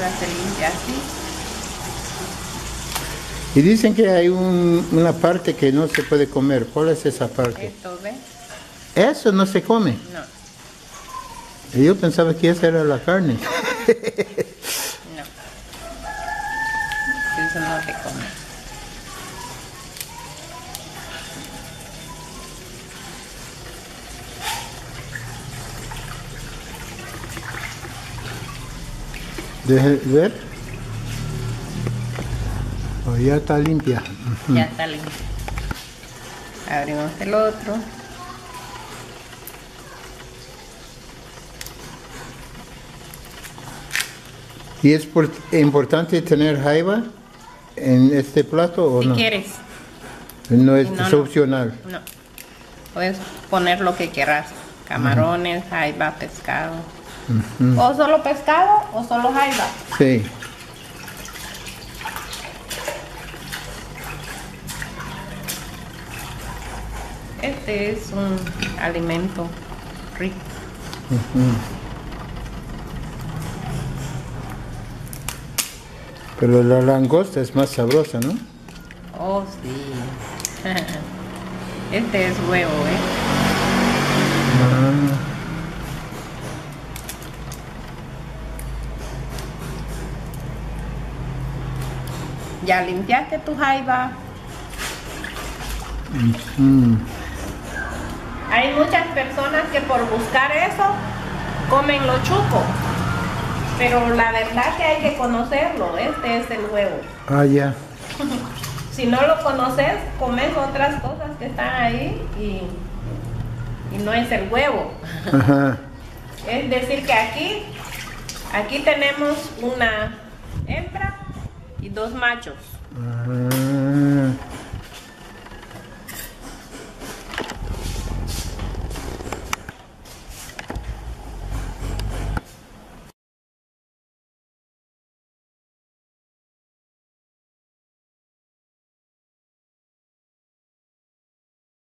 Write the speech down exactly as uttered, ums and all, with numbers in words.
ahora se limpia así. Y dicen que hay un, una parte que no se puede comer. ¿Cuál es esa parte? Esto, ¿ves? Eso no se come. No. Y yo pensaba que esa era la carne. No. Eso no se come. Deje ver. Oh, ya está limpia. Ya está limpio. Abrimos el otro. ¿Y es por- importante tener jaiba en este plato o Si no? quieres. No es, Si no, es no. opcional. No. Puedes poner lo que quieras. Camarones, jaiba, pescado. Ujú. O solo pescado o solo jaiba. Sí. Este es un alimento rico. Ujú. Pero la langosta es más sabrosa, ¿no? Oh, sí. Este es huevo, ¿eh? Ah. Ya limpiaste tu jaiba. Mm. Hay muchas personas que por buscar eso comen lo chuco. Pero la verdad que hay que conocerlo. Este es el huevo. Ah, ya. Si no lo conoces, comes otras cosas que están ahí y, y no es el huevo. Ajá. Es decir que aquí, aquí tenemos una hembra y dos machos. Ah.